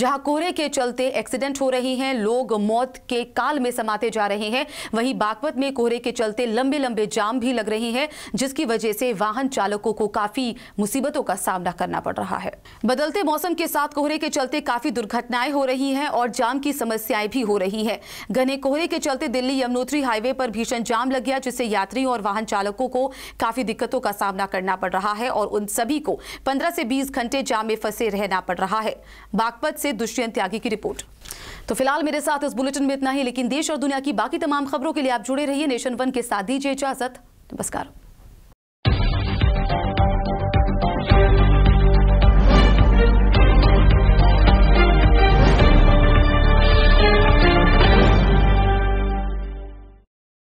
जहां कोहरे के चलते एक्सीडेंट हो रही हैं, लोग मौत के काल में समाते जा रहे हैं। वहीं बागपत में कोहरे के चलते लंबे लंबे जाम भी लग रही हैं, जिसकी वजह से वाहन चालकों को काफी मुसीबतों का सामना करना पड़ रहा है। बदलते मौसम के साथ कोहरे के चलते काफी दुर्घटनाएं हो रही हैं और जाम की समस्याएं भी हो रही हैं। घने कोहरे के चलते दिल्ली यमुनोत्री हाईवे पर भीषण जाम लग गया, जिससे यात्रियों और वाहन चालकों को काफी दिक्कतों का सामना करना पड़ रहा है और उन सभी को 15 से 20 घंटे जाम में फंसे रहना पड़ रहा है। बागपत से दुष्यंत त्यागी की रिपोर्ट। तो फिलहाल मेरे साथ इस बुलेटिन में इतना ही, लेकिन देश और दुनिया की बाकी तमाम खबरों के लिए आप जुड़े रहिए नेशन वन के साथ। दीजिए इजाजत, नमस्कार।